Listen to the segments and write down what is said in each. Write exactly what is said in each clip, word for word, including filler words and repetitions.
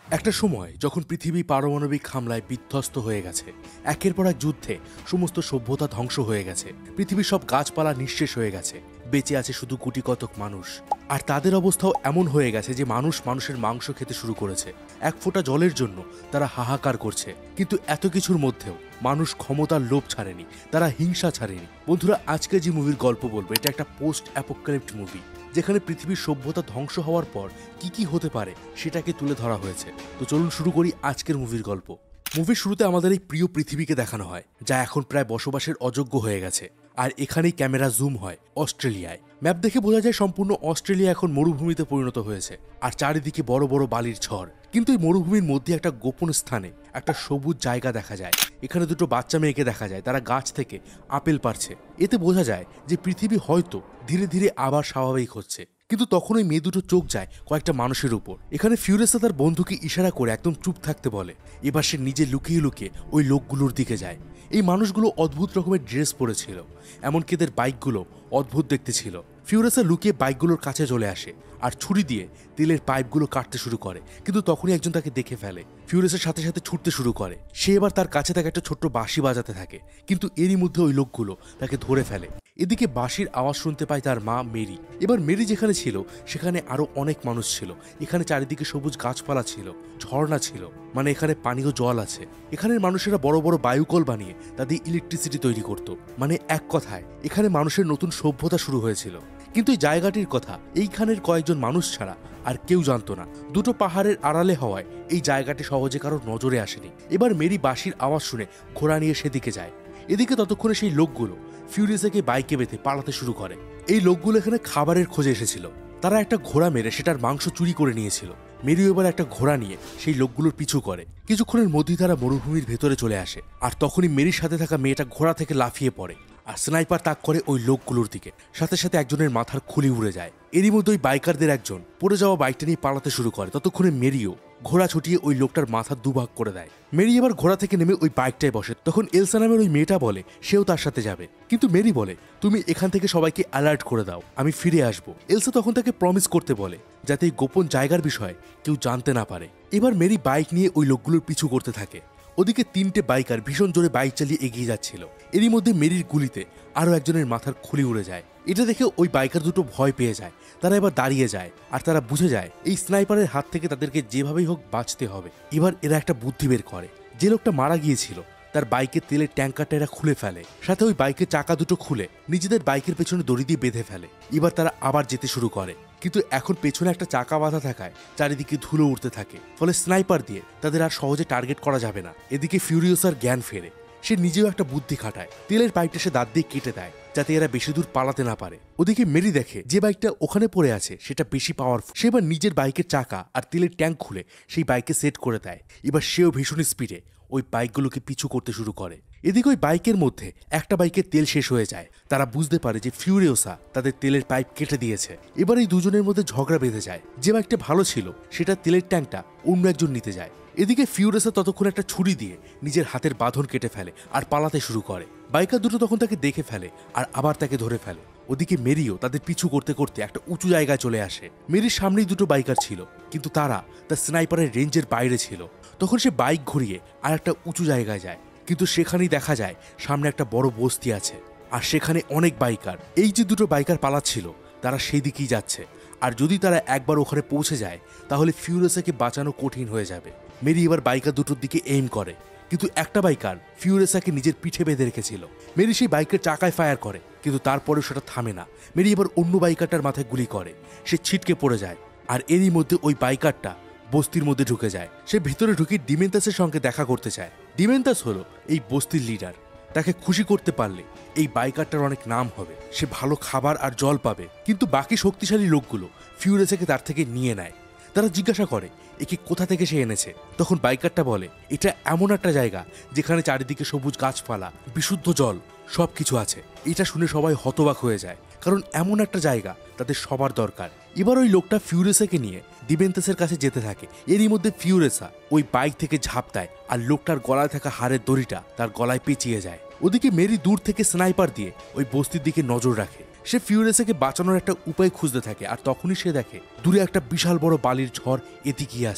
একটা সময় যখন পৃথিবী পারমাণবিক হামলায় বিধ্বস্ত হয়ে গেছে, একের পর এক যুদ্ধে সমস্ত সভ্যতা ধ্বংস হয়ে গেছে, পৃথিবীর সব গাছপালা নিঃশেষ হয়ে গেছে, বেঁচে আছে শুধু গুটি কতক মানুষ। আর তাদের অবস্থাও এমন হয়ে গেছে যে মানুষ মানুষের মাংস খেতে শুরু করেছে। এক ফোঁটা জলের জন্য তারা হাহাকার করছে। কিন্তু এত কিছুর মধ্যেও মানুষ ক্ষমতার লোভ ছাড়েনি, তারা হিংসা ছাড়েনি। বন্ধুরা, আজকে যে মুভির গল্প বলবো এটা একটা পোস্ট অ্যাপোক্যালিপ্ট মুভি, যেখানে পৃথিবীর সভ্যতা ধ্বংস হওয়ার পর কি কি হতে পারে সেটাকে তুলে ধরা হয়েছে। তো চলুন শুরু করি আজকের মুভির গল্প। মুভির শুরুতে আমাদের এই প্রিয় পৃথিবীকে দেখানো হয়, যা এখন প্রায় বসবাসের অযোগ্য হয়ে গেছে। আর এখানেই ক্যামেরা জুম হয় অস্ট্রেলিয়ায়। ম্যাপ দেখে বোঝা যায় সম্পূর্ণ অস্ট্রেলিয়া এখন মরুভূমিতে পরিণত হয়েছে, আর চারিদিকে বড় বড় বালির ঝড়। কিন্তু এই মরুভূমির মধ্যে একটা গোপন স্থানে একটা সবুজ জায়গা দেখা যায়। এখানে দুটো বাচ্চা মেয়েকে দেখা যায়, তারা গাছ থেকে আপেল পাড়ছে। এতে বোঝা যায় যে পৃথিবী হয়তো ধীরে ধীরে আবার স্বাভাবিক হচ্ছে। কিন্তু তখন ওই মেয়ে দুটো চোখ যায় কয়েকটা মানুষের উপর। এখানে ফিউরেসা তার বন্ধুকে ইশারা করে একদম চুপ থাকতে বলে। এবার সে নিজে লুকিয়ে লুকিয়ে ওই লোকগুলোর দিকে যায়। এই মানুষগুলো অদ্ভুত রকমের ড্রেস পরেছিল, এমনকি এদের বাইকগুলো অদ্ভুত দেখতে ছিল। ফিউরেসা লুকিয়ে বাইকগুলোর কাছে চলে আসে আর ছুরি দিয়ে তেলের পাইপগুলো কাটতে শুরু করে। কিন্তু তখনই একজন তাকে দেখে ফেলে। ফিউরেসের সাথে সাথে ছুটতে শুরু করে। সে এবার তার কাছে তাকে একটা ছোট্ট বাঁশি বাজাতে থাকে, কিন্তু এরই মধ্যে ওই লোকগুলো তাকে ধরে ফেলে। এদিকে বাঁশির আওয়াজ শুনতে পায় তার মা মেরি। এবার মেরি যেখানে ছিল সেখানে আরো অনেক মানুষ ছিল। এখানে চারিদিকে সবুজ গাছপালা ছিল, ঝর্ণা ছিল, মানে এখানে পানীয় জল আছে। এখানের মানুষেরা বড় বড় বায়ুকল বানিয়ে তাদের ইলেকট্রিসিটি তৈরি করত। মানে এক কথায় এখানে মানুষের নতুন সভ্যতা শুরু হয়েছিল। কিন্তু এই জায়গাটির কথা এইখানের কয়েকজন মানুষ ছাড়া আর কেউ জানতো না। দুটো পাহাড়ের আড়ালে হওয়ায় এই জায়গাটি সহজে কারোর নজরে আসেনি। এবার মেরি বাঁশির আওয়াজ শুনে ঘোড়া নিয়ে সেদিকে যায়। এদিকে ততক্ষণে সেই লোকগুলো ফিউরিয়াসকে বাইকে বেঁধে পালাতে শুরু করে। এই লোকগুলো এখানে খাবারের খোঁজে এসেছিল। তারা একটা ঘোড়া মেরে সেটার মাংস চুরি করে নিয়েছিল। মেরিও এবার একটা ঘোড়া নিয়ে সেই লোকগুলোর পিছু করে। কিছুক্ষণের মধ্যেই তারা মরুভূমির ভেতরে চলে আসে। আর তখনই মেরির সাথে থাকা মেয়েটা ঘোড়া থেকে লাফিয়ে পড়ে আর স্নাইপার তাক করে ওই লোকগুলোর দিকে। সাথে সাথে একজনের মাথার খুলি উড়ে যায়। এরই মধ্যে ওই বাইকারদের একজন পড়ে যাওয়া বাইকটা নিয়ে পালাতে শুরু করে। ততক্ষণে মেরিও ঘোড়া ছুটিয়ে ওই লোকটার মাথা দুভাগ করে দেয়। মেরি এবার ঘোড়া থেকে নেমে ওই বাইকটায় বসে। তখন এলসা নামের ওই মেয়েটা বলে সেও তার সাথে যাবে। কিন্তু মেরি বলে, তুমি এখান থেকে সবাইকে অ্যালার্ট করে দাও, আমি ফিরে আসবো। এলসা তখন তাকে প্রমিস করতে বলে যাতে এই গোপন জায়গার বিষয়ে কেউ জানতে না পারে। এবার মেরি বাইক নিয়ে ওই লোকগুলোর পিছু করতে থাকে। ওদিকে তিনটে বাইকার ভীষণ জোরে বাইক চালিয়ে এগিয়ে যাচ্ছিল। এরই মধ্যে মেরির গুলিতে আরও একজনের মাথার খুলি উড়ে যায়। এটা দেখে ওই বাইকার দুটো ভয় পেয়ে যায়। তারা এবার দাঁড়িয়ে যায় আর তারা বুঝে যায় এই স্নাইপারের হাত থেকে তাদেরকে যেভাবেই হোক বাঁচতে হবে। এবার এরা একটা বুদ্ধি বের করে। যে লোকটা মারা গিয়েছিল তার বাইকের তেলের ট্যাঙ্কারটা এরা খুলে ফেলে, সাথে ওই বাইকের চাকা দুটো খুলে নিজেদের বাইকের পেছনে দড়ি দিয়ে বেঁধে ফেলে। এবার তারা আবার যেতে শুরু করে। কিন্তু এখন পেছনে একটা চাকা বাঁধা থাকায় চারিদিকে ধুলো উঠতে থাকে, ফলে স্নাইপার দিয়ে তাদের আর সহজে টার্গেট করা যাবে না। এদিকে ফিউরিয়াসার জ্ঞান ফেরে। সে নিজেও একটা বুদ্ধি খাটায়, তেলের পাইপটা সে দাঁত দিয়ে কেটে দেয় যাতে এরা বেশি দূর পালাতে না পারে। ওদিকে মেরি দেখে যে বাইকটা ওখানে পড়ে আছে সেটা বেশি পাওয়ারফুল। সে এবার নিজের বাইকের চাকা আর তেলের ট্যাঙ্ক খুলে সেই বাইকে সেট করে দেয়। এবার সেও ভীষণ স্পিডে ওই বাইকগুলোকে পিছু করতে শুরু করে। এদিকে ওই বাইকের মধ্যে একটা বাইকের তেল শেষ হয়ে যায়। তারা বুঝতে পারে যে ফিউরিয়াসা তাদের তেলের পাইপ কেটে দিয়েছে। এবার এই দুজনের মধ্যে ঝগড়া বেঁধে যায়। যে বাইকটা ভালো ছিল সেটা তেলের ট্যাঙ্কটা অন্য একজন নিতে যায়। এদিকে ফিউরিয়াসা ততক্ষণ একটা ছুরি দিয়ে নিজের হাতের বাঁধন কেটে ফেলে আর পালাতে শুরু করে। বাইকার দুটো তখন তাকে দেখে ফেলে আর আবার তাকে ধরে ফেলে। ওদিকে মেরিও তাদের পিছু করতে করতে একটা উঁচু জায়গায় চলে আসে। মেরির সামনেই দুটো বাইকার ছিল, কিন্তু তারা তার স্নাইপারের রেঞ্জের বাইরে ছিল। তখন সে বাইক ঘুরিয়ে আর একটা উঁচু জায়গায় যায়, কিন্তু সেখানেই দেখা যায় সামনে একটা বড় বস্তি আছে আর সেখানে অনেক বাইকার। এই যে দুটো বাইকার পালাচ্ছিল তারা সেই দিকেই যাচ্ছে। আর যদি তারা একবার ওখানে পৌঁছে যায় তাহলে ফিউরিয়াসাকে বাঁচানো কঠিন হয়ে যাবে। মেরি এবার বাইকার দুটোর দিকে এইম করে, কিন্তু একটা বাইকার ফিউরিয়াসাকে নিজের পিঠে বেঁধে রেখেছিল। মেরি সেই বাইকের চাকায় ফায়ার করে, কিন্তু তারপরেও সেটা থামে না। মেরি এবার অন্য বাইকারটার মাথায় গুলি করে। সে ছিটকে পড়ে যায় আর এরই মধ্যে ওই বাইকারটা বস্তির মধ্যে ঢুকে যায়। সে ভিতরে ঢুকে ডিমেন্তাসের সঙ্গে দেখা করতে চায়। ডিমেন্তাস হলো এই বস্তির লিডার। তাকে খুশি করতে পারলে এই বাইকারটার অনেক নাম হবে, সে ভালো খাবার আর জল পাবে। কিন্তু বাকি শক্তিশালী লোকগুলো ফিউরিয়াসাকে তার থেকে নিয়ে নেয়। তারা জিজ্ঞাসা করে একে কোথা থেকে সে এনেছে। তখন বাইকারটা বলে এটা এমন একটা জায়গা যেখানে চারিদিকে সবুজ গাছপালা, বিশুদ্ধ জল, সব কিছু আছে। এটা শুনে সবাই হতবাক হয়ে যায়, কারণ এমন একটা জায়গা তাদের সবার দরকার। এবার ওই লোকটা ফিউরিয়াসাকে নিয়ে ডিমেন্তাসের কাছে যেতে থাকে। এরই মধ্যে ফিউরিয়াসা ওই বাইক থেকে ঝাঁপ দেয় আর লোকটার গলায় থাকা হাড়ের দড়িটা তার গলায় পেঁচিয়ে যায়। ওদিকে মেরি দূর থেকে স্নাইপার দিয়ে ওই বস্তির দিকে নজর রাখে। সে ফিউরিয়াসাকে বাঁচানোর একটা উপায় খুঁজতে থাকে। আর তখনই সে দেখে দূরে একটা বিশাল বড় বালির ঝড় এদিকে আসছে।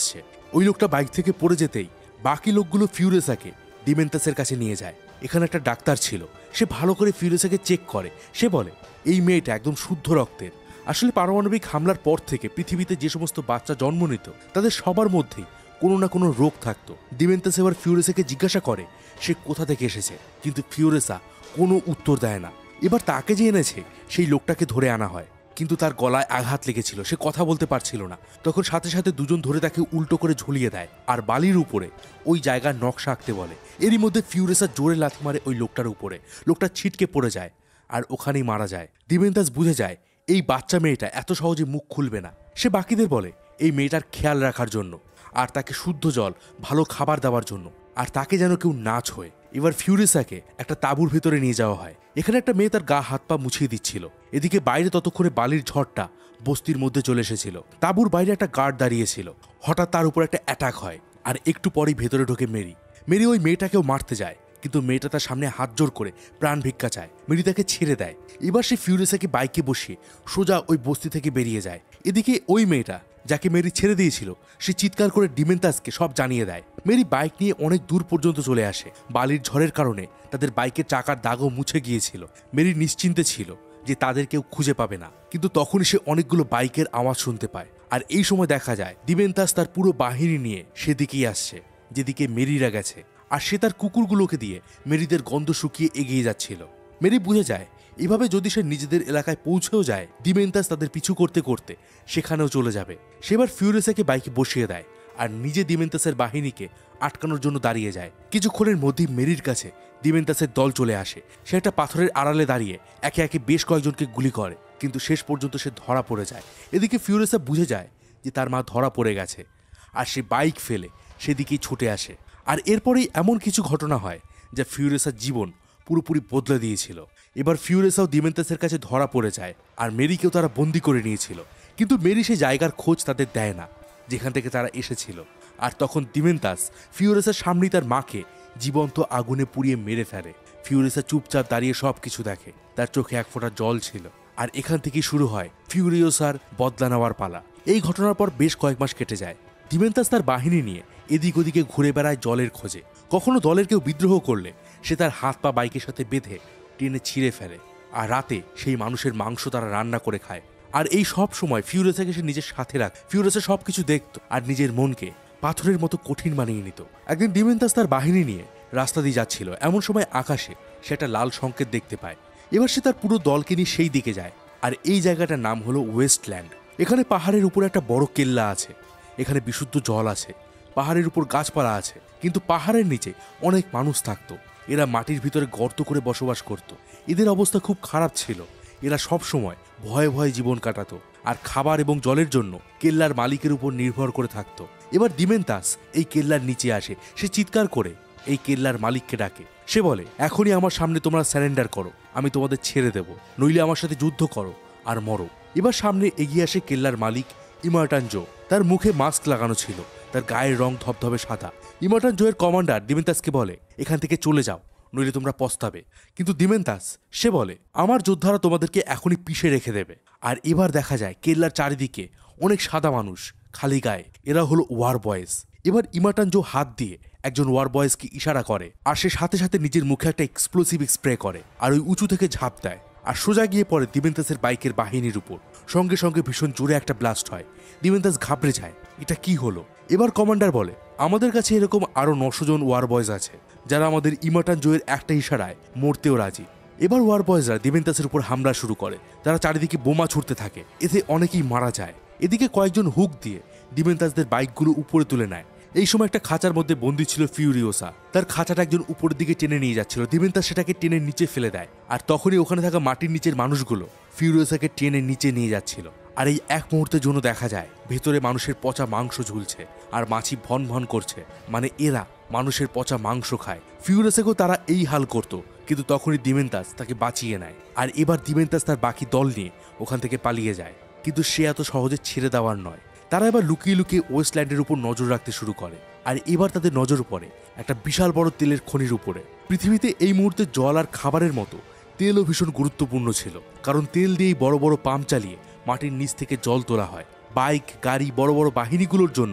ওই লোকটা বাইক থেকে পড়ে যেতেই বাকি লোকগুলো ফিউরিওসাকে ডিমেনতাসের কাছে নিয়ে যায়। এখানে একটা ডাক্তার ছিল, সে ভালো করে ফিউরিওসাকে চেক করে। সে বলে এই মেয়েটা একদম শুদ্ধ রক্তের। আসলে পারমাণবিক হামলার পর থেকে পৃথিবীতে যে সমস্ত বাচ্চা জন্ম নিত তাদের সবার মধ্যেই কোনো না কোনো রোগ থাকতো। ডিমেনতাস এবার ফিউরিওসাকে জিজ্ঞাসা করে সে কোথা থেকে এসেছে, কিন্তু ফিউরিওসা কোনো উত্তর দেয় না। এবার তাকে যে এনেছে সেই লোকটাকে ধরে আনা হয়, কিন্তু তার গলায় আঘাত লেগেছিল, সে কথা বলতে পারছিল না। তখন সাথে সাথে দুজন ধরে তাকে উল্টো করে ঝুলিয়ে দেয় আর বালির উপরে ওই জায়গার নকশা আঁকতে বলে। এরই মধ্যে ফিউরিওসা জোরে লাথি মারে ওই লোকটার উপরে, লোকটা ছিটকে পড়ে যায় আর ওখানেই মারা যায়। ডিমেনতাস বুঝে যায় এই বাচ্চা মেয়েটা এত সহজে মুখ খুলবে না। সে বাকিদের বলে এই মেয়েটার খেয়াল রাখার জন্য আর তাকে শুদ্ধ জল, ভালো খাবার দেওয়ার জন্য, আর তাকে যেন কেউ না ছোঁয়। এবার ফিউরিওসাকে একটা তাঁবুর ভেতরে নিয়ে যাওয়া হয়। এখানে একটা মেয়ে তার গা হাত পা মুছিয়ে দিচ্ছিল। এদিকে বাইরে ততক্ষণে বালির ঝড়টা বস্তির মধ্যে চলে এসেছিল। তাঁবুর বাইরে একটা গার্ড দাঁড়িয়েছিল। হঠাৎ তার উপর একটা অ্যাটাক হয় আর একটু পরেই ভেতরে ঢোকে মেরি। মেরি ওই মেয়েটাকেও মারতে যায়, কিন্তু মেয়েটা তার সামনে হাত জোর করে প্রাণ ভিক্ষা চায়। মেরি তাকে ছেড়ে দেয়। এবার সে ফিউরিওসাকে বাইকে বসিয়ে সোজা ওই বস্তি থেকে বেরিয়ে যায়। এদিকে ওই মেয়েটা যাকে মেরি ছেড়ে দিয়েছিল সে চিৎকার করে ডিমেনতাসকে সব জানিয়ে দেয়। মেরি বাইক নিয়ে অনেক দূর পর্যন্ত চলে আসে। বালির ঝড়ের কারণে তাদের বাইকের চাকার দাগও মুছে গিয়েছিল। মেরি নিশ্চিন্তে ছিল যে তাদের কেউ খুঁজে পাবে না, কিন্তু তখনই সে অনেকগুলো বাইকের আওয়াজ শুনতে পায়। আর এই সময় দেখা যায় ডিমেনতাস তার পুরো বাহিনী নিয়ে সেদিকেই আসছে যেদিকে মেরিরা গেছে, আর সে তার কুকুরগুলোকে দিয়ে মেরিদের গন্ধ শুকিয়ে এগিয়ে যাচ্ছিল। মেরি বুঝে যায় এভাবে যদি সে নিজেদের এলাকায় পৌঁছেও যায় ডিমেনতাস তাদের পিছু করতে করতে সেখানেও চলে যাবে। সেবার ফিউরিওসাকে বাইকে বসিয়ে দেয় আর নিজে ডিমেনতাসের বাহিনীকে আটকানোর জন্য দাঁড়িয়ে যায়। কিছুক্ষণের মধ্যেই মেরির কাছে ডিমেনতাসের দল চলে আসে। সে একটা পাথরের আড়ালে দাঁড়িয়ে একে একে বেশ কয়েকজনকে গুলি করে, কিন্তু শেষ পর্যন্ত সে ধরা পড়ে যায়। এদিকে ফিউরিওসা বুঝে যায় যে তার মা ধরা পড়ে গেছে, আর সে বাইক ফেলে সেদিকেই ছুটে আসে। আর এরপরেই এমন কিছু ঘটনা হয় যা ফিউরিওসার জীবন পুরোপুরি বদলে দিয়েছিল। এবার ফিউরিওসাও ডিমেনতাসের কাছে ধরা পড়ে যায়, আর মেরিকেও তারা বন্দি করে নিয়েছিল। কিন্তু মেরি সে জায়গার খোঁজ তাদের দেয় না যেখান থেকে তারা এসেছিল। আর তখন ডিমেনতাস ফিউরিওসার সামনেই তার মাকে জীবন্ত আগুনে পুড়িয়ে মেরে ফেলে। ফিউরিওসা চুপচাপ দাঁড়িয়ে সব কিছু দেখে, তার চোখে এক ফোঁটা জল ছিল। আর এখান থেকেই শুরু হয় ফিউরিওসার বদলা নেওয়ার পালা। এই ঘটনার পর বেশ কয়েক মাস কেটে যায়। ডিমেনতাস তার বাহিনী নিয়ে এদিক ওদিকে ঘুরে বেড়ায় জলের খোঁজে। কখনো দলের কেউ বিদ্রোহ করলে সে তার হাত পা বাইকের সাথে বেঁধে টেনে ছিঁড়ে ফেলে, আর রাতে সেই মানুষের মাংস তারা রান্না করে খায়। আর এই সব সময় ফিউরিওসাকে সে নিজের সাথে রাখ। ফিউরিওসা সব কিছু দেখত আর নিজের মনকে পাথরের মতো কঠিন মানিয়ে নিত। একদিন ডিমেনতাস তার বাহিনী নিয়ে রাস্তা দিয়ে যাচ্ছিল, এমন সময় আকাশে সে একটা লাল সংকেত দেখতে পায়। এবার সে তার পুরো দলকে নিয়ে সেই দিকে যায়। আর এই জায়গাটার নাম হলো ওয়েস্টল্যান্ড। এখানে পাহাড়ের উপর একটা বড় কেল্লা আছে, এখানে বিশুদ্ধ জল আছে, পাহাড়ের উপর গাছপালা আছে, কিন্তু পাহাড়ের নিচে অনেক মানুষ থাকতো। এরা মাটির ভিতরে গর্ত করে বসবাস করত। এদের অবস্থা খুব খারাপ ছিল। এরা সব সময় ভয়ে ভয়ে জীবন কাটাতো আর খাবার এবং জলের জন্য কেল্লার মালিকের উপর নির্ভর করে থাকতো। এবার ডিমেনতাস এই কেল্লার নিচে আসে। সে চিৎকার করে এই কেল্লার মালিককে ডাকে। সে বলে এখনই আমার সামনে তোমরা স্যারেন্ডার করো, আমি তোমাদের ছেড়ে দেব, নইলে আমার সাথে যুদ্ধ করো আর মরো। এবার সামনে এগিয়ে আসে কেল্লার মালিক ইমার্টান জো। তার মুখে মাস্ক লাগানো ছিল, তার গায়ের রং ধবধবে সাদা। ইমার্টান জো এর কমান্ডার ডিমেনতাসকে বলে এখান থেকে চলে যাও, নইলে তোমরা পস্তাবে। কিন্তু ডিমেনতাস সে বলে আমার যোদ্ধারা তোমাদেরকে এখনই পিষে রেখে দেবে। আর এবার দেখা যায় কেল্লার চারিদিকে অনেক সাদা মানুষ খালি গায়ে, এরা হলো ওয়ার বয়েজ। এবার ইমার্টান জো হাত দিয়ে একজন ওয়ার বয়েজকে ইশারা করে, আর সে সাথে সাথে নিজের মুখে একটা এক্সপ্লোসিভ স্প্রে করে আর ওই উঁচু থেকে ঝাঁপ দেয় আর সোজা গিয়ে পড়ে ডিমেনতাসের বাইকের বাহিনীর উপর। সঙ্গে সঙ্গে ভীষণ জোরে একটা ব্লাস্ট হয়। ডিমেনতাস ঘাবড়ে যায়, এটা কি হলো। এবার কমান্ডার বলে আমাদের কাছে এরকম আরো নশো জন ওয়ার বয়েজ আছে যারা আমাদের ইমার্টান জোয়ের একটা ইশারায় মরতেও রাজি। এবার ওয়ার বয়েজরা ডিমেনতাসের উপর হামলা শুরু করে। তারা চারিদিকে বোমা ছুটতে থাকে, এতে অনেকেই মারা যায়। এদিকে কয়েকজন হুক দিয়ে ডিমেনতাসদের বাইকগুলো উপরে তুলে নেয়। এই সময় একটা খাঁচার মধ্যে বন্দী ছিল ফিউরিওসা। তার খাঁচাটা একজন উপরের দিকে টেনে নিয়ে যাচ্ছিল। ডিমেনতাস সেটাকে টেনে নিচে ফেলে দেয়, আর তখনই ওখানে থাকা মাটির নিচের মানুষগুলো ফিউরিওসাকে টেনে নিচে নিয়ে যাচ্ছিল। আর এই এক মুহূর্তের জন্য দেখা যায় ভেতরে মানুষের পচা মাংস ঝুলছে আর মাছি ভন ভন করছে, মানে এরা মানুষের পচা মাংস খায়। ফিউরিওসাকেও তারা এই হাল করত, কিন্তু তখনই ডিমেনতাস তাকে বাঁচিয়ে নেয়। আর এবার ডিমেনতাস তার বাকি দল নিয়ে ওখান থেকে পালিয়ে যায়, কিন্তু সে এত সহজে ছেড়ে দেওয়ার নয়। তারা এবার লুকিয়ে লুকিয়ে ওয়েস্টল্যান্ডের উপর নজর রাখতে শুরু করে। আর এবার তাদের নজর পড়ে একটা বিশাল বড় তেলের খনির উপরে। পৃথিবীতে এই মুহূর্তে জল আর খাবারের মতো তেলও ভীষণ গুরুত্বপূর্ণ ছিল, কারণ তেল দিয়েই বড় বড় পাম্প চালিয়ে মাটির নিচ থেকে জল তোলা হয়। বাইক, গাড়ি, বড় বড় বাহিনীগুলোর জন্য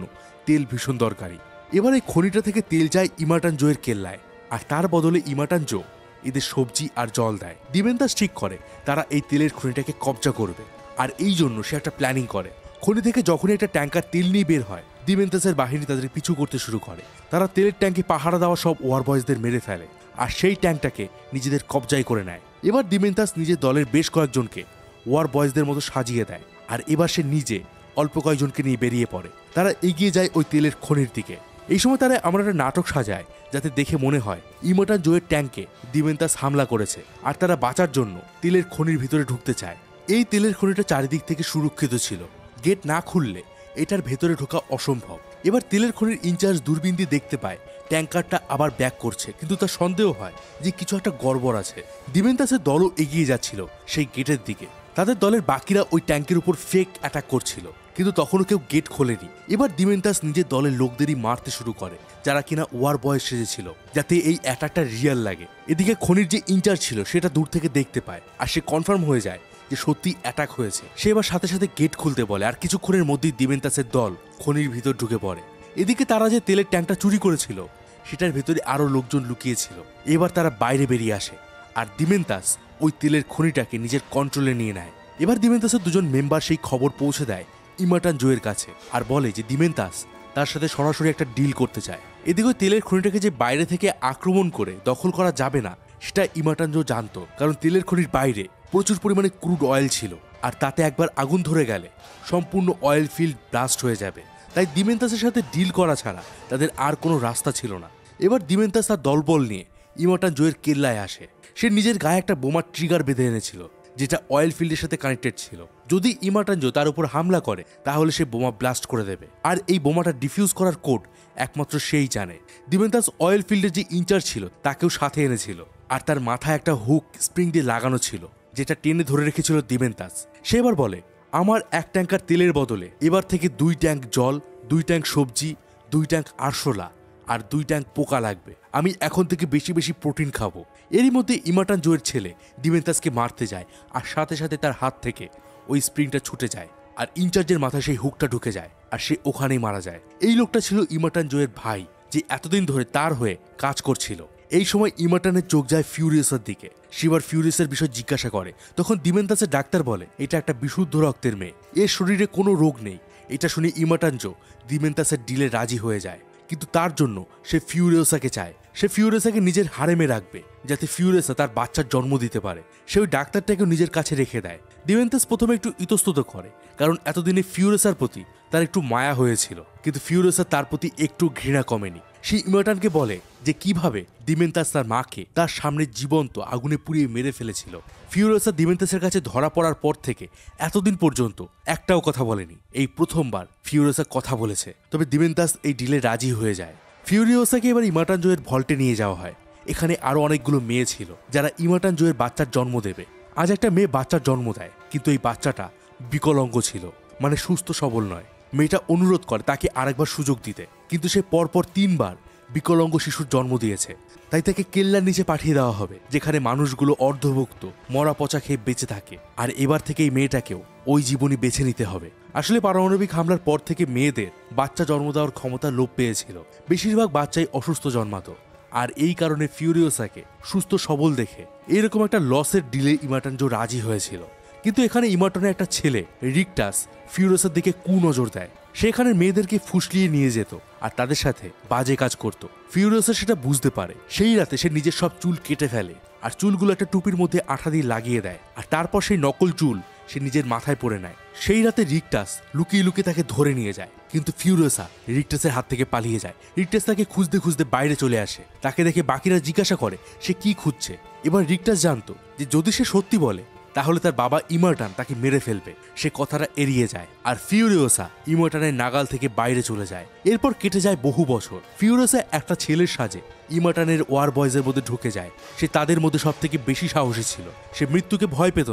তেল ভীষণ দরকারি। এবার এই খনিটা থেকে তেল যায় ইমাটান জোয়ের কেল্লায়, আর তার বদলে ইমাটান জো এদের সবজি আর জল দেয়। দিমেন্তাস ঠিক করে তারা এই তেলের খনিটাকে কবজা করবে, আর এই জন্য সে একটা প্ল্যানিং করে। খনি থেকে যখনই একটা ট্যাঙ্কার তেল নিয়ে বের হয়, দিমেন্তাসের বাহিনী তাদের পিছু করতে শুরু করে। তারা তেলের ট্যাঙ্কে পাহারা দেওয়া সব ওয়ার বয়েজদের মেরে ফেলে, আর সেই ট্যাঙ্কটাকে নিজেদের কবজায় করে নেয়। এবার দিমেন্তাস নিজের দলের বেশ কয়েকজনকে ওয়ার বয়েজদের মতো সাজিয়ে দেয়, আর এবার সে নিজে অল্প কয়েকজনকে নিয়ে বেরিয়ে পড়ে। তারা এগিয়ে যায় ওই তেলের খনির দিকে। এই সময় তারা আমরা একটা নাটক সাজায় যাতে দেখে মনে হয় ইমাটান জোয়ের ট্যাঙ্কে দিমেন্তাস হামলা করেছে, আর তারা বাঁচার জন্য তেলের খনির ভিতরে ঢুকতে চায়। এই তেলের খনিটা চারিদিক থেকে সুরক্ষিত ছিল, গেট না খুললে এটার ভেতরে ঢোকা অসম্ভব। এবার তেলের খনির ইনচার্জ দূরবীন দিয়ে দেখতে পায় ট্যাঙ্কারটা আবার ব্যাক করছে, কিন্তু তার সন্দেহ হয় যে কিছু একটা গড়বড় আছে। দিমেন্তাসের দলও এগিয়ে যাচ্ছিল সেই গেটের দিকে। তাদের দলের বাকিরা ওই ট্যাঙ্কের উপর ফেক অ্যাটাক করছিল, কিন্তু তখনও কেউ গেট খোলেনি। এবার দিমেন্তাস নিজের দলের লোকদেরই মারতে শুরু করে, যারা কিনা ওয়ার বয় সেজেছিল, যাতে এই অ্যাটাকটা রিয়াল লাগে। এদিকে খনির যে ইনচার্জ ছিল সেটা দূর থেকে দেখতে পায়, আর সে কনফার্ম হয়ে যায় যে সত্যি অ্যাটাক হয়েছে। সে এবার সাথে সাথে গেট খুলতে বলে, আর কিছুক্ষণের মধ্যেই দিমেন্তাসের দল খনির ভিতর ঢুকে পড়ে। এদিকে তারা যে তেলের ট্যাঙ্কটা চুরি করেছিল সেটার ভেতরে আরও লোকজন লুকিয়েছিল। এবার তারা বাইরে বেরিয়ে আসে, আর দিমেন্তাস ওই তেলের খনিটাকে নিজের কন্ট্রোলে নিয়ে নেয়। এবার দিমেন্তাসের দুজন মেম্বার সেই খবর পৌঁছে দেয় ইমাটান জোয়ের কাছে, আর বলে যে দিমেন্তাস তার সাথে সরাসরি একটা ডিল করতে চায়। এদিকে ওই তেলের খনিটাকে যে বাইরে থেকে আক্রমণ করে দখল করা যাবে না সেটা ইমাটান জো জানতো, কারণ তেলের খনির বাইরে প্রচুর পরিমাণে ক্রুড অয়েল ছিল, আর তাতে একবার আগুন ধরে গেলে সম্পূর্ণ অয়েল ফিল্ড ব্লাস্ট হয়ে যাবে। তাই দিমেন্তাসের সাথে ডিল করা ছাড়া তাদের আর কোনো রাস্তা ছিল না। এবার দিমেন্তাস তার দলবল নিয়ে ইমাটান জোয়ের কেল্লায় আসে। সে নিজের গায়ে একটা বোমার ট্রিগার বেঁধে এনেছিল, যেটা অয়েল ফিল্ডের সাথে কানেক্টেড ছিল। যদি ইমাটান জো তার উপর হামলা করে তাহলে সে বোমা ব্লাস্ট করে দেবে, আর এই বোমাটা ডিফিউজ করার কোড একমাত্র সেই জানে। দিমেন্তাস অয়েল ফিল্ডের যে ইনচার্জ ছিল তাকেও সাথে এনেছিল, আর তার মাথায় একটা হুক স্প্রিং দিয়ে লাগানো ছিল, যেটা টেনে ধরে রেখেছিল দিমেন্তাস। সে এবার বলে, আমার এক ট্যাঙ্কার তেলের বদলে এবার থেকে দুই ট্যাঙ্ক জল, দুই ট্যাঙ্ক সবজি, দুই ট্যাঙ্ক আরশোলা আর দুই ট্যাঙ্ক পোকা লাগবে। আমি এখন থেকে বেশি বেশি প্রোটিন খাবো। এরই মধ্যে ইমাটান জোয়ের ছেলে দিমেন্তাসকে মারতে যায়, আর সাথে সাথে তার হাত থেকে ওই স্প্রিংটা ছুটে যায়, আর ইনচার্জের মাথায় সেই হুকটা ঢুকে যায়, আর সে ওখানেই মারা যায়। এই লোকটা ছিল ইমাটান জোয়ের ভাই, যে এতদিন ধরে তার হয়ে কাজ করছিল। এই সময় ইমাটানের চোখ যায় ফিউরিয়াসের দিকে। শিবার ফিউরিয়াসের বিষয় জিজ্ঞাসা করে, তখন দিমেন্তাসের ডাক্তার বলে এটা একটা বিশুদ্ধ রক্তের মেয়ে, এর শরীরে কোনো রোগ নেই। এটা শুনে ইমাটান জো দিমেন্তাসের ডিলে রাজি হয়ে যায়, কিন্তু তার জন্য সে ফিউরিয়াসাকে চায়। সে ফিউরিয়াসাকে নিজের হারেমে রাখবে, যাতে ফিউরিয়াসা তার বাচ্চার জন্ম দিতে পারে। সে ওই ডাক্তারটাকেও নিজের কাছে রেখে দেয়। দিমেন্তাস প্রথমে একটু ইতস্তত করে, কারণ এতদিনে ফিউরিয়াসার প্রতি তার একটু মায়া হয়েছিল, কিন্তু ফিউরিয়াসা তার প্রতি একটু ঘৃণা কমেনি। সে ইমাটানকে বলে যে কিভাবে দিমেন্তাস তার মাকে তার সামনে জীবন্ত আগুনে পুড়িয়ে মেরে ফেলেছিল। ফিউরিয়াসা দিমেন্তাসের কাছে ধরা পড়ার পর থেকে এতদিন পর্যন্ত একটাও কথা বলেনি। এই প্রথমবার ফিউরিয়াসা কথা বলেছে, তবে দিমেন্তাস এই ডিলে রাজি হয়ে যায়। ফিউরিয়াসাকে এবার ইমাটান জোয়ের ভল্টে নিয়ে যাওয়া হয়। এখানে আরো অনেকগুলো মেয়ে ছিল যারা ইমাটান জোয়ের বাচ্চার জন্ম দেবে। আজ একটা মেয়ে বাচ্চার জন্ম দেয়, কিন্তু এই বাচ্চাটা বিকলাঙ্গ ছিল, মানে সুস্থ সবল নয়। মেয়েটা অনুরোধ করে তাকে আরেকবার সুযোগ দিতে, কিন্তু সে পরপর তিনবার বিকলাঙ্গ শিশুর জন্ম দিয়েছে। তাই তাকে কেল্লার নিচে পাঠিয়ে দেওয়া হবে, যেখানে মানুষগুলো অর্ধভুক্ত মরা পচা খেয়ে বেঁচে থাকে। আর এবার থেকে এই মেয়েটাকেও ওই জীবনই বেছে নিতে হবে। আসলে পারমাণবিক হামলার পর থেকে মেয়েদের বাচ্চা জন্ম দেওয়ার ক্ষমতা লোপ পেয়েছিল। বেশিরভাগ বাচ্চাই অসুস্থ জন্মাতো, আর এই কারণে ফিউরিয়াসাকে সুস্থ সবল দেখে এরকম একটা লসের ডিলে ইমাটান জো রাজি হয়েছিল। কিন্তু এখানে ইমাটনের একটা ছেলে রিকটাস ফিউরিয়াসের দিকে কুনজর দেয়। সেখানে মেয়েদেরকে ফুসলিয়ে নিয়ে যেত আর তাদের সাথে বাজে কাজ করত। ফিউরিয়াসা সেটা বুঝতে পারে। সেই রাতে সে নিজের সব চুল কেটে ফেলে আর চুলগুলো একটা টুপির মধ্যে আঠা দিয়ে লাগিয়ে দেয়, আর তারপর সেই নকল চুল সে নিজের মাথায় পরে নেয়। সেই রাতে রিকটাস লুকিয়ে লুকিয়ে তাকে ধরে নিয়ে যায়, কিন্তু ফিউরিয়াসা রিকটাসের হাত থেকে পালিয়ে যায়। রিকটাস তাকে খুঁজতে খুঁজতে বাইরে চলে আসে। তাকে দেখে বাকিরা জিজ্ঞাসা করে সে কি খুঁজছে। এবার রিকটাস জানতো যে যদি সে সত্যি বলে তাহলে তার বাবা ইমার্টান তাকে মেরে ফেলবে। সে কথাটা এড়িয়ে যায়, আর ফিউরিয়াসা ইমার্টানের নাগাল থেকে বাইরে চলে যায়। এরপর কেটে যায় বহু বছর। ফিউরিয়াসা একটা ছেলের সাজে ইমার্টানের ওয়ার বয়েজের মধ্যে ঢুকে যায়। সে তাদের মধ্যে সব থেকে বেশি সাহসী ছিল। সে মৃত্যুকে ভয় পেত না,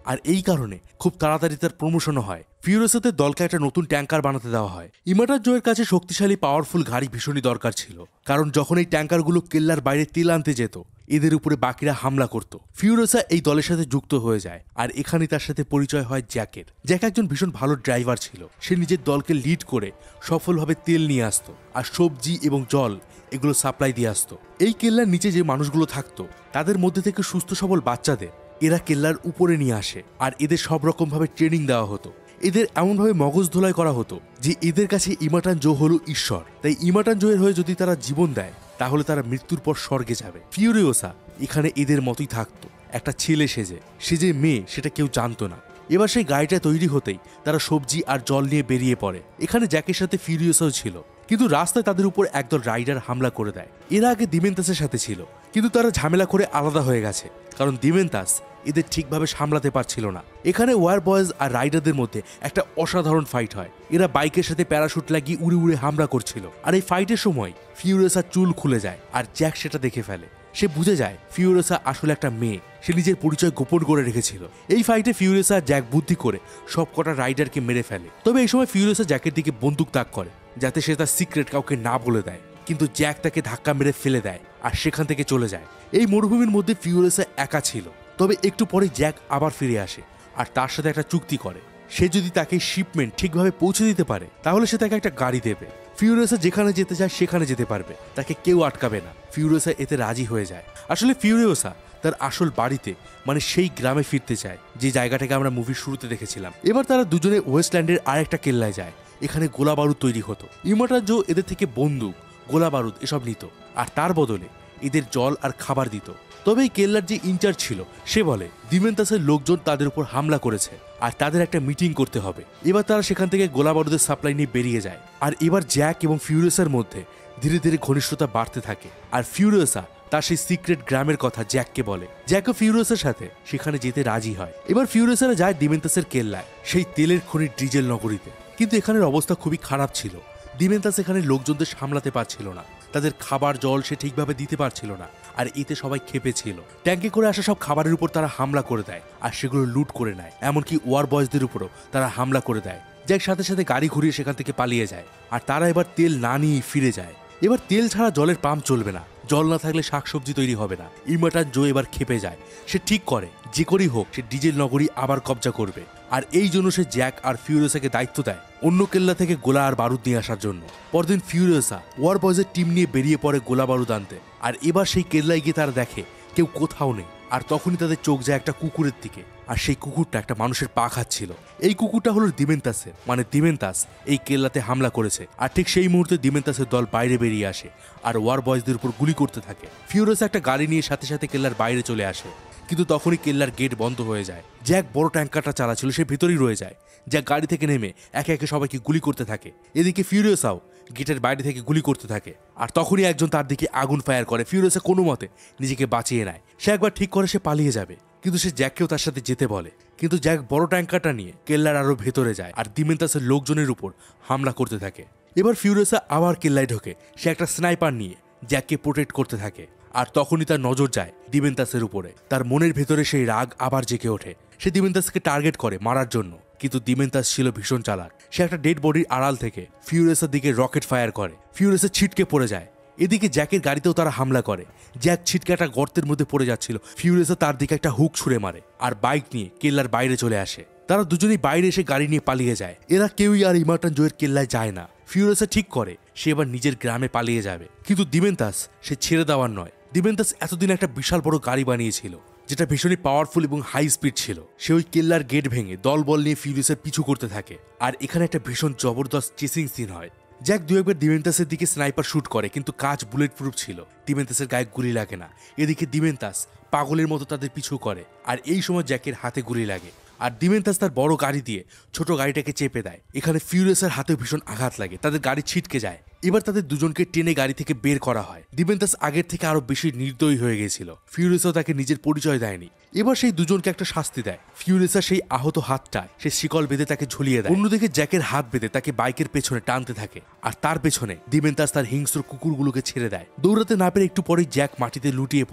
আর এই কারণে খুব তাড়াতাড়ি তার প্রমোশনও হয়। ফিউরিওসাতে দলকে একটা নতুন ট্যাঙ্কার বানাতে দেওয়া হয়। ইমাটান জোয়ের কাছে শক্তিশালী পাওয়ারফুল গাড়ি ভীষণই দরকার ছিল, কারণ যখন এই ট্যাঙ্কারগুলো কেল্লার বাইরে তেল আনতে যেত এদের উপরে বাকিরা হামলা করত। ফিউরিওসা এই দলের সাথে যুক্ত হয়ে যায়, আর এখানে তার সাথে পরিচয় হয় জ্যাকের। জ্যাক একজন ভীষণ ভালো ড্রাইভার ছিল। সে নিজের দলকে লিড করে সফলভাবে তেল নিয়ে আসতো, আর সবজি এবং জল এগুলো সাপ্লাই দিয়ে আসতো। এই কেল্লার নিচে যে মানুষগুলো থাকতো তাদের মধ্যে থেকে সুস্থ সবল বাচ্চাদের এরা কেল্লার উপরে নিয়ে আসে, আর এদের সব রকম ভাবে ট্রেনিং দেওয়া হতো। এদের এমনভাবে মগজ ধোলাই করা হতো যে এদের কাছে ইমাটান জো হলো ঈশ্বর। তাই ইমাটান জোয়ের হয়ে যদি তারা জীবন দেয় তাহলে তারা মৃত্যুর পর স্বর্গে যাবে। ফিউরিওসা এখানে এদের মতোই থাকতো, একটা ছেলে সেজে। সে যে মেয়ে সেটা কেউ জানতো না। এবার সেই গাড়িটা তৈরি হতেই তারা সবজি আর জল নিয়ে বেরিয়ে পড়ে। এখানে জ্যাকের সাথে ফিউরিওসাও ছিল, কিন্তু রাস্তায় তাদের উপর একদল রাইডার হামলা করে দেয়। এরা আগে দিমেন্তাসের সাথে ছিল, কিন্তু তারা ঝামেলা করে আলাদা হয়ে গেছে, কারণ দিমেন্তাস এদের ঠিকভাবে সামলাতে পারছিল না। এখানে ওয়ার বয়েজ আর রাইডারদের মধ্যে একটা অসাধারণ ফাইট হয়। এরা বাইকের সাথে প্যারাশুট লাগিয়ে উড়ে উড়ে হামলা করছিল, আর এই ফাইটের সময় ফিউরিওসার চুল খুলে যায়, আর জ্যাক সেটা দেখে ফেলে। সে বুঝে যায় ফিউরিওসা আসলে একটা মেয়ে, সে নিজের পরিচয় গোপন করে রেখেছিল। এই ফাইটে ফিউরিওসা আর জ্যাক বুদ্ধি করে সব কটা রাইডারকে মেরে ফেলে। তবে এই সময় ফিউরিওসা জ্যাকের দিকে বন্দুক তাক করে যাতে সে তার সিক্রেট কাউকে না বলে দেয়, কিন্তু জ্যাক তাকে ধাক্কা মেরে ফেলে দেয় আর সেখান থেকে চলে যায়। এই মরুভূমির মধ্যে ফিউরিওসা একা ছিল। তবে একটু পরে জ্যাক আবার ফিরে আসে আর তার সাথে একটা চুক্তি করে, সে যদি তাকে শিপমেন্ট ঠিকভাবে পৌঁছে দিতে পারে তাহলে সে তাকে একটা গাড়ি দেবে। ফিউরিওসা যেখানে যেতে চায় সেখানে যেতে পারবে, তাকে কেউ আটকাবে না। ফিউরিওসা এতে রাজি হয়ে যায়। আসলে ফিউরিওসা তার আসল বাড়িতে, মানে সেই গ্রামে ফিরতে চায় যে জায়গাটাকে আমরা মুভির শুরুতে দেখেছিলাম। এবার তারা দুজনে ওয়েস্টল্যান্ডের আরেকটা কেল্লায় যায়। এখানে গোলা বারুদ তৈরি হতো। ইমাটান জো এদের থেকে বন্দুক, গোলা বারুদ এসব নিত, আর তার বদলে এদের জল আর খাবার দিত। তবে এই কেল্লার যে ইনচার্জ ছিল সে বলে দিমেন্তাসের লোকজন তাদের উপর হামলা করেছে আর তাদের একটা মিটিং করতে হবে। এবার তারা সেখান থেকে গোলা বারুদের সাপ্লাই নিয়ে বেরিয়ে যায়। আর এবার জ্যাক এবং ফিউরিওসার মধ্যে ধীরে ধীরে ঘনিষ্ঠতা বাড়তে থাকে, আর ফিউরিওসা তার সেই সিক্রেট গ্রামের কথা জ্যাককে বলে। জ্যাকও ফিউরিওসার সাথে সেখানে যেতে রাজি হয়। এবার ফিউরিওসারা যায় দিমেন্তাসের কেল্লায়, সেই তেলের খনির ডিজেল নগরীতে। কিন্তু এখানের অবস্থা খুবই খারাপ ছিল। দিমেন্তাস এখানে লোকজনদের সামলাতে পারছিল না, তাদের খাবার জল সে ঠিকভাবে দিতে পারছিল না, আর এতে সবাই ক্ষেপে ছিল। ট্যাঙ্কে করে আসা সব খাবারের উপর তারা হামলা করে দেয় আর সেগুলো লুট করে নেয়। এমনকি ওয়ার বয়েজদের উপরও তারা হামলা করে দেয়। জ্যাক সাথে সাথে গাড়ি ঘুরিয়ে সেখান থেকে পালিয়ে যায়, আর তারা এবার তেল না নিয়েই ফিরে যায়। এবার তেল ছাড়া জলের পাম্প চলবে না, জল না থাকলে শাকসবজি তৈরি হবে না। ইমাটান জো এবার ক্ষেপে যায়। সে ঠিক করে যে করেই হোক সে ডিজেল নগরী আবার কবজা করবে, আর এই জন্য সে জ্যাক আর ফিউরিওসাকে দায়িত্ব দেয় অন্য কেল্লা থেকে গোলা আর বারুদ নিয়ে আসার জন্য। পরদিন ফিউরিওসা ওয়ার বয়েজের টিম নিয়ে বেরিয়ে পড়ে গোলা বারুদ আনতে, আর এবার সেই কেল্লায় গিয়ে তারা দেখে কেউ কোথাও নেই। আর তখনই তাদের চোখ যায় একটা কুকুরের দিকে, আর সেই কুকুরটা একটা মানুষের পা খাচ্ছিল। এই কুকুরটা হলো দিমেন্তাসের, মানে দিমেন্তাস এই কেল্লাতে হামলা করেছে। আর ঠিক সেই মুহূর্তে দিমেন্তাসের দল বাইরে বেরিয়ে আসে আর ওয়ার বয়েজদের উপর গুলি করতে থাকে। ফিউরিওসা একটা গাড়ি নিয়ে সাথে সাথে কেল্লার বাইরে চলে আসে, কিন্তু তখনই কেল্লার গেট বন্ধ হয়ে যায়। জ্যাক বড় ট্যাঙ্কারটা চালাচ্ছিল, সে ভেতরেই রয়ে যায়। জ্যাক গাড়ি থেকে নেমে একে একে সবাইকে গুলি করতে থাকে। এদিকে ফিউরিওসাও গেটের বাইরে থেকে গুলি করতে থাকে, আর তখনই একজন তার দিকে আগুন ফায়ার করে। ফিউরিওসা কোনো মতে নিজেকে বাঁচিয়ে নেয়। সে একবার ঠিক করে সে পালিয়ে যাবে, কিন্তু সে জ্যাককেও তার সাথে যেতে বলে। কিন্তু জ্যাক বড় ট্যাঙ্কারটা নিয়ে কেল্লার আরো ভেতরে যায় আর দিমেন্তাসের লোকজনের উপর হামলা করতে থাকে। এবার ফিউরিওসা আবার কেল্লায় ঢোকে। সে একটা স্নাইপার নিয়ে জ্যাককে প্রোটেক্ট করতে থাকে, আর তখনই তার নজর যায় দিমেন্তাসের উপরে। তার মনের ভেতরে সেই রাগ আবার জেগে ওঠে। সে দিমেন্তাসকে টার্গেট করে মারার জন্য, কিন্তু দিমেন্তাস ছিল ভীষণ চালাক। সে একটা ডেড বডির আড়াল থেকে ফিউরিওসার দিকে রকেট ফায়ার করে। ফিউরিওসা ছিটকে পড়ে যায়। এদিকে জ্যাকের গাড়িতেও তারা হামলা করে। জ্যাক ছিটকে একটা গর্তের মধ্যে পড়ে যাচ্ছিল। ফিউরিওসা তার দিকে একটা হুক ছুঁড়ে মারে আর বাইক নিয়ে কেল্লার বাইরে চলে আসে। তারা দুজনেই বাইরে এসে গাড়ি নিয়ে পালিয়ে যায়। এরা কেউই আর ইমাটান জোয়ের কেল্লায় যায় না। ফিউরিওসা ঠিক করে সে এবার নিজের গ্রামে পালিয়ে যাবে, কিন্তু দিমেন্তাস সে ছেড়ে দেওয়ার নয়। দিমেন্তাস এতদিন একটা বিশাল বড় গাড়ি বানিয়েছিল যেটা ভীষণই পাওয়ারফুল এবং হাই স্পিড ছিল। সে ওই কেল্লার গেট ভেঙে দলবল নিয়ে ফিউরিওসার পিছু করতে থাকে, আর এখানে একটা ভীষণ জবরদস্ত চেসিং সিন হয়। জ্যাক দু একবার দিমেন্তাসের দিকে স্নাইপার শুট করে, কিন্তু কাজ বুলেট প্রুফ ছিল, দিমেন্তাসের গায়ে গুলি লাগে না। এদিকে দিমেন্তাস পাগলের মতো তাদের পিছু করে, আর এই সময় জ্যাকের হাতে গুলি লাগে, আর দিমেন্তাস তার বড় গাড়ি দিয়ে ছোট গাড়িটাকে চেপে দেয়। এখানে ফিউরিওসার হাতে ভীষণ আঘাত লাগে, তাদের গাড়ি ছিটকে যায়। এবার তাদের দুজনকে টেনে গাড়ি থেকে বের করা হয়। দিমেন্তাস আগের থেকে আরো বেশি নির্দয়ী হয়ে গেছিল। ফিউরিওসাও তাকে নিজের পরিচয় দেয়নি। এবার সেই দুজনকে একটা শাস্তি দেয়। ফিউরিওসা সেই আহত হাতটা সে শিকল বেঁধে তাকে ঝুলিয়ে দেয়। অন্যদিকে জ্যাকের হাত বেঁধে তাকে বাইকের পেছনে টানতে থাকে, আর তার পেছনে দিমেন্তাস তার হিংস্র কুকুরগুলোকে ছেড়ে দেয়। দৌড়াতে না পেরে একটু পরেই জ্যাক মাটিতে লুটিয়ে পড়ে,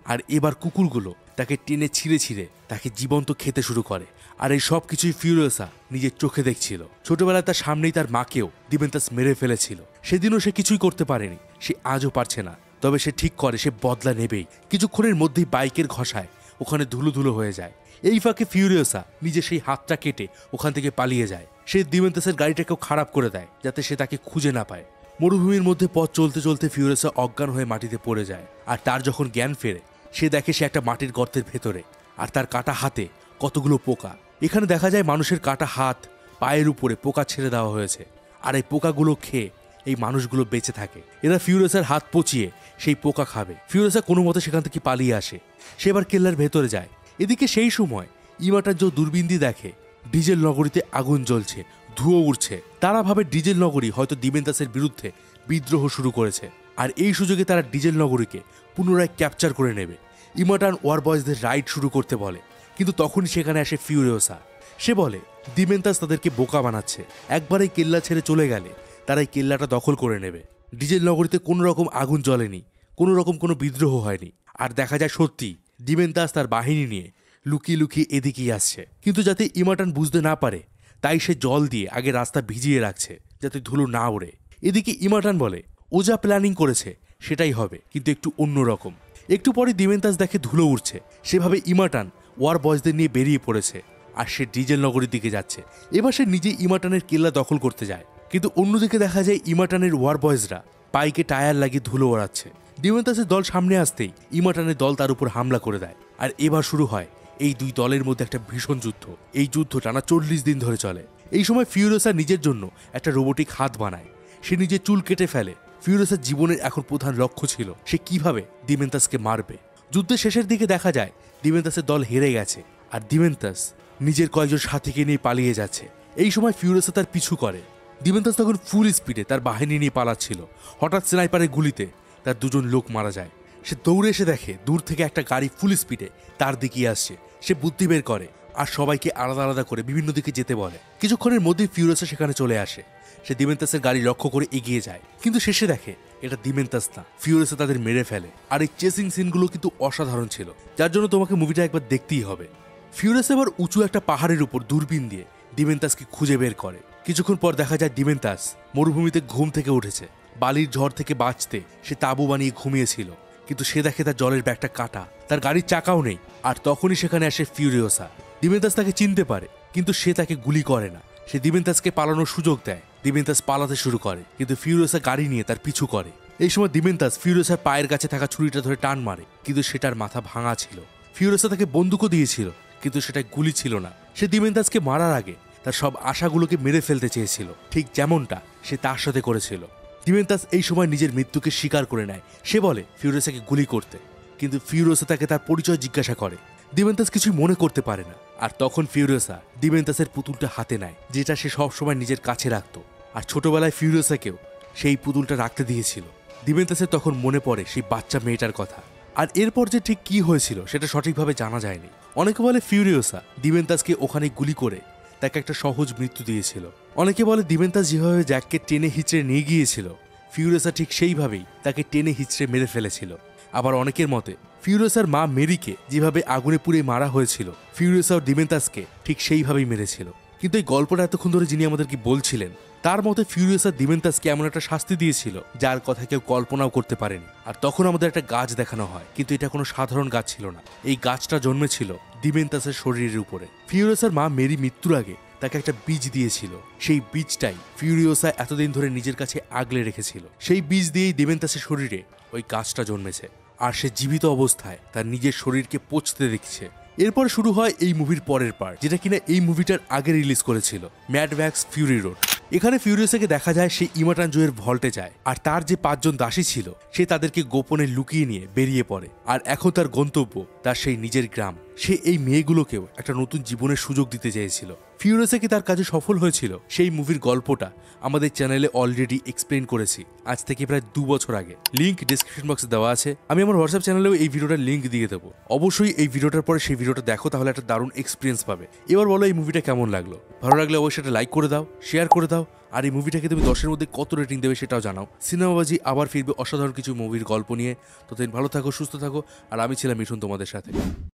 আর এবার কুকুরগুলো তাকে টেনে ছিঁড়ে ছিঁড়ে তাকে জীবন্ত খেতে শুরু করে। আর এই সব কিছুই ফিউরিওসা নিজের চোখে দেখছিল। ছোটবেলায় তার সামনেই তার মাকেও দিমেন্তাস মেরে ফেলেছিল। সেদিনও সে কিছুই করতে পারেনি, সে আজও পারছে না। তবে সে ঠিক করে সে বদলা নেবেই। কিছুক্ষণের মধ্যেই বাইকের ঘষায় ওখানে ধুলো ধুলো হয়ে যায়। এই ফাঁকে ফিউরিওসা নিজে সেই হাতটা কেটে ওখান থেকে পালিয়ে যায়। সে দিমেন্তাসের গাড়িটাকেও খারাপ করে দেয় যাতে সে তাকে খুঁজে না পায়। মরুভূমির মধ্যে পথ চলতে চলতে ফিউরিওসা অজ্ঞান হয়ে মাটিতে পড়ে যায়। আর তার যখন জ্ঞান ফেরে সে দেখে সে একটা মাটির গর্তের ভেতরে, আর তার কাটা হাতে কতগুলো পোকা। এখানে দেখা যায় মানুষের কাটা হাত পায়ের উপরে পোকা ছেড়ে দেওয়া হয়েছে, আর এই পোকাগুলো খেয়ে এই মানুষগুলো বেঁচে থাকে। এরা ফিউরিওসার হাত পচিয়ে সেই পোকা খাবে। ফিউরিওসা কোনো মতে সেখান থেকে পালিয়ে আসে। সে এবার কেল্লার ভেতরে যায়। এদিকে সেই সময় ইমাটানজো দূরবীন দিয়ে দেখে ডিজেল নগরীতে আগুন জ্বলছে, ধুয়ো উঠছে। তারা ভাবে ডিজেল নগরী হয়তো দিমেন্তাসের বিরুদ্ধে বিদ্রোহ শুরু করেছে, আর এই সুযোগে তারা ডিজেল নগরীকে পুনরায় ক্যাপচার করে নেবে। ইমাটান ওয়ার বয়েজদের রাইড শুরু করতে বলে, কিন্তু তখনই সেখানে আসে ফিউরিওসা। সে বলে দিমেন্তাস তাদেরকে বোকা বানাচ্ছে। একবার এই কেল্লা ছেড়ে চলে গেলে তারা এই কেল্লাটা দখল করে নেবে। ডিজেল নগরীতে কোনো রকম আগুন জ্বলেনি, কোনো রকম কোনো বিদ্রোহ হয়নি। আর দেখা যায় সত্যি দিমেন্তাস তার বাহিনী নিয়ে লুকিয়ে লুকিয়ে এদিকেই আসছে। কিন্তু যাতে ইমাটান বুঝতে না পারে তাই সে জল দিয়ে আগে রাস্তা ভিজিয়ে রাখছে যাতে ধুলো না ওড়ে। এদিকে ইমাটান বলে ও যা প্ল্যানিং করেছে সেটাই হবে, কিন্তু একটু অন্যরকম। একটু পরে দিমেন্তাস দেখে ধুলো উঠছে। সেভাবে ইমাটান ওয়ার বয়েজদের নিয়ে বেরিয়ে পড়েছে, আর সে ডিজেল নগরীর দিকে যাচ্ছে। এবার সে নিজে ইমাটানের কেল্লা দখল করতে যায়। কিন্তু অন্যদিকে দেখা যায় ইমাটানের ওয়ার বয়েজরা বাইকে টায়ার লাগিয়ে ধুলো ওড়াচ্ছে। দিমেন্তাসের দল সামনে আসতেই ইমাটানের দল তার উপর হামলা করে দেয়। আর এবার শুরু হয় এই দুই দলের মধ্যে একটা ভীষণ যুদ্ধ। এই যুদ্ধ টানা চল্লিশ দিন ধরে চলে। এই সময় ফিউরিওসা নিজের জন্য একটা রোবোটিক হাত বানায়। সে নিজের চুল কেটে ফেলে। ফিউরিওসার জীবনের এখন প্রধান লক্ষ্য ছিল সে কিভাবে দিমেন্তাসকে মারবে। যুদ্ধের শেষের দিকে দেখা যায় দিমেন্তাসের দল হেরে গেছে, আর দিমেন্তাস নিজের কয়েকজন সাথীকে নিয়ে পালিয়ে যাচ্ছে। এই সময় ফিউরিওসা তার পিছু করে। দিমেন্তাস তখন ফুল স্পিডে তার বাহিনী নিয়ে পালাচ্ছিল। হঠাৎ স্নাইপারের গুলিতে তার দুজন লোক মারা যায়। সে দৌড়ে এসে দেখে দূর থেকে একটা গাড়ি ফুল স্পিডে তার দিকে আসছে। সে বুদ্ধি বের করে আর সবাইকে আলাদা আলাদা করে বিভিন্ন দিকে যেতে বলে। কিছুক্ষণের মধ্যেই ফিউরিওসা সেখানে চলে আসে। সে দিমেন্তাসের গাড়ি লক্ষ্য করে এগিয়ে যায়, কিন্তু শেষে দেখে এটা দিমেন্তাস না। ফিউরিওসা তাদের মেরে ফেলে। আর এই চেসিং সিনগুলো কিন্তু অসাধারণ ছিল, যার জন্য তোমাকে মুভিটা একবার দেখতেই হবে। ফিউরিওসা এবার উঁচু একটা পাহাড়ের উপর দূরবীন দিয়ে দিমেন্তাসকে খুঁজে বের করে। কিছুক্ষণ পর দেখা যায় দিমেন্তাস মরুভূমিতে ঘুম থেকে উঠেছে। বালির ঝড় থেকে বাঁচতে সে তাঁবু বানিয়ে ঘুমিয়েছিল, কিন্তু সে দেখে তার জলের ব্যাগটা কাটা, তার গাড়ির চাকাও নেই। আর তখনই সেখানে আসে ফিউরিওসা। দিমেন্তাস তাকে চিনতে পারে, কিন্তু সে তাকে গুলি করে না। সে দিমেন্তাসকে পালানোর সুযোগ দেয়। দিমেন্তাস পালাতে শুরু করে, কিন্তু ফিউরিওসা গাড়ি নিয়ে তার পিছু করে। এই সময় দিমেন্তাস ফিউরিওসার পায়ের কাছে থাকা ছুরিটা ধরে টান মারে, কিন্তু সেটার মাথা ভাঙা ছিল। ফিউরিওসা তাকে বন্দুকও দিয়েছিল, কিন্তু সেটা গুলি ছিল না। সে দিমেন্তাসকে মারার আগে তার সব আশাগুলোকে মেরে ফেলতে চেয়েছিল, ঠিক যেমনটা সে তার সাথে করেছিল। দিমেন্তাস এই সময় নিজের মৃত্যুকে স্বীকার করে নেয়। সে বলে ফিউরিওসাকে গুলি করতে, কিন্তু ফিউরিওসা তাকে তার পরিচয় জিজ্ঞাসা করে। দিমেন্তাস কিছুই মনে করতে পারে না। আর তখন ফিউরিওসা দিমেন্তাসের পুতুলটা হাতে নেয়, যেটা সে সবসময় নিজের কাছে রাখত। আর ছোটবেলায় ফিউরিওসাকেও সেই পুতুলটা রাখতে দিয়েছিল। দিমেন্তাসের তখন মনে পড়ে সেই বাচ্চা মেয়েটার কথা। আর এরপর যে ঠিক কি হয়েছিল সেটা সঠিকভাবে জানা যায়নি। অনেকে বলে ফিউরিওসা দিমেন্তাসকে ওখানে গুলি করে তাকে একটা সহজ মৃত্যু দিয়েছিল। অনেকে বলে দিমেন্তাস যেভাবে জ্যাককে টেনে হিচড়ে নিয়ে গিয়েছিল, ফিউরিওসা ঠিক সেইভাবেই তাকে টেনে হিচড়ে মেরে ফেলেছিল। আবার অনেকের মতে ফিউরিওসার মা মেরিকে যেভাবে আগুনে পুড়ে মারা হয়েছিল, ফিউরিওসা ও দিমেন্তাসকে ঠিক সেইভাবেই মেরেছিল। কিন্তু এই গল্পটা এতক্ষণ ধরে যিনি আমাদেরকে বলছিলেন, তার মতে ফিউরিওসা দিমেন্তাসকে এমন একটা শাস্তি দিয়েছিল যার কথা কেউ কল্পনাও করতে পারেনি। আর তখন আমাদের একটা গাছ দেখানো হয়, কিন্তু এটা কোনো সাধারণ গাছ ছিল না। এই গাছটা জন্মেছিল দিমেন্তাসের শরীরের উপরে। ফিউরিওসার মা মেরি মৃত্যুর আগে তাকে একটা বীজ দিয়েছিল। সেই বীজটাই ফিউরিওসা এতদিন ধরে নিজের কাছে আগলে রেখেছিল। সেই বীজ দিয়েই দিমেন্তাসের শরীরে ওই গাছটা জন্মেছে, আর সে জীবিত অবস্থায় তার নিজের শরীরকে পচতে দেখছে। এরপর শুরু হয় এই মুভির পরের পার্ট, যেটা কিনা এই মুভিটার আগে রিলিজ করেছিল, ম্যাড ম্যাক্স ফিউরি রোড। এখানে ফিউরিওসাকে দেখা যায় সে ইমাটানজোয়ের ভল্টে যায়, আর তার যে পাঁচজন দাসী ছিল সে তাদেরকে গোপনে লুকিয়ে নিয়ে বেরিয়ে পড়ে। আর এখন তার গন্তব্য তার সেই নিজের গ্রাম। সে এই মেয়েগুলোকেও একটা নতুন জীবনের সুযোগ দিতে চেয়েছিল। ফিউরিওসাকে তার কাজে সফল হয়েছিল সেই মুভির গল্পটা আমাদের চ্যানেলে অলরেডি এক্সপ্লেন করেছি আজ থেকে প্রায় দু বছর আগে। লিঙ্ক ডিসক্রিপশন বক্সে দেওয়া আছে। আমি আমার হোয়াটসঅ্যাপ চ্যানেলেও এই ভিডিওটার লিঙ্ক দিয়ে দেবো। অবশ্যই এই ভিডিওটার পরে সেই ভিডিওটা দেখো, তাহলে একটা দারুণ এক্সপিরিয়েন্স পাবে। এবার বলো এই মুভিটা কেমন লাগলো। ভালো লাগলে অবশ্যই একটা লাইক করে দাও, শেয়ার করে দাও, আর এই মুভিটাকে তুমি দশের মধ্যে কত রেটিং দেবে সেটাও জানাও। সিনেমাবাজি আবার ফিরবে অসাধারণ কিছু মুভির গল্প নিয়ে। ততদিন ভালো থাকো, সুস্থ থাকো, আর আমি ছিলাম মিঠুন তোমাদের সাথে।